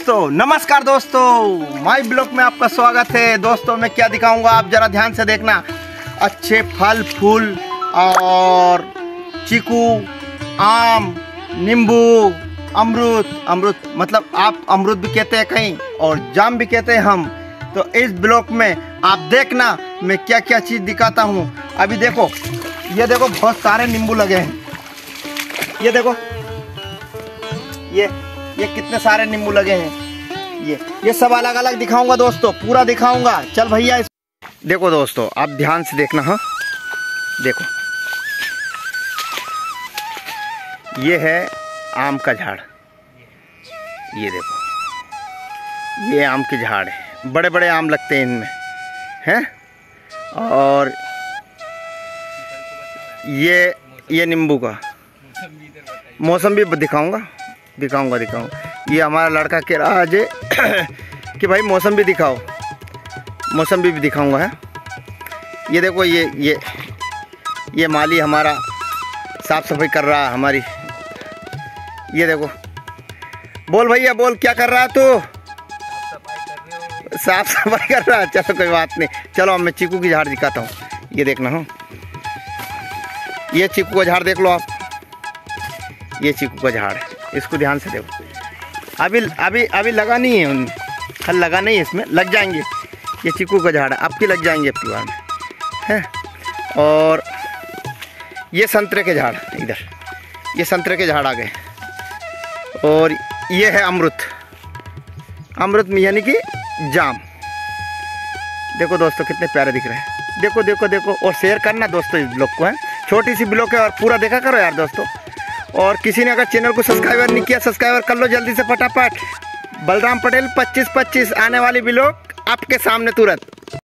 दोस्तों, नमस्कार दोस्तों, माय ब्लॉग में आपका स्वागत है। दोस्तों मैं क्या दिखाऊंगा आप जरा ध्यान से देखना। अच्छे फल फूल और चीकू, आम, नींबू, अमरूद मतलब आप अमरूद भी कहते हैं कहीं और जाम भी कहते हैं हम। तो इस ब्लॉग में आप देखना मैं क्या क्या चीज़ दिखाता हूँ। अभी देखो, ये देखो बहुत सारे नींबू लगे हैं। ये देखो, ये कितने सारे नींबू लगे हैं। ये सब अलग अलग दिखाऊंगा दोस्तों, पूरा दिखाऊंगा। चल भैया, देखो दोस्तों आप ध्यान से देखना। हाँ देखो, ये है आम का झाड़। ये देखो, ये आम के झाड़ है, बड़े बड़े आम लगते हैं इनमें हैं। और ये नींबू का मौसमी दिखाऊंगा। ये हमारा लड़का कह रहा है कि भाई मौसमी दिखाओ, मौसमी भी दिखाऊंगा है। ये देखो, ये माली हमारा साफ सफाई कर रहा है हमारी। ये देखो, बोल भैया बोल, क्या कर रहा है तू? साफ सफाई कर रहा है। चलो कोई बात नहीं, चलो अब मैं चीकू की झाड़ दिखाता हूँ। ये देखना। हो, ये चीकू का झाड़ देख लो आप। ये चीकू का झाड़ है, इसको ध्यान से देखो। अभी लगा नहीं है, उनमें फल लगा नहीं है, इसमें लग जाएंगे। ये चीकू का झाड़ है, आपकी लग जाएंगे आपकी बार में है। और ये संतरे के झाड़, इधर ये संतरे के झाड़ आ गए। और ये है अमृत में यानी कि जाम। देखो दोस्तों कितने प्यारे दिख रहे हैं। देखो देखो देखो, और शेयर करना दोस्तों इस ब्लॉग को है। छोटी सी ब्लॉग है और पूरा देखा करो यार दोस्तों। और किसी ने अगर चैनल को सब्सक्राइबर नहीं किया, सब्सक्राइबर कर लो जल्दी से फटाफट। बलराम पटेल 2525 आने वाली ब्लॉग आपके सामने तुरंत।